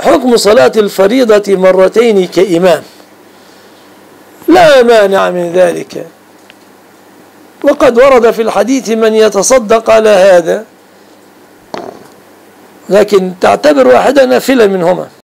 حكم صلاة الفريضة مرتين كإمام، لا مانع من ذلك، وقد ورد في الحديث من يتصدق على هذا، لكن تعتبر واحدة نافلة منهما.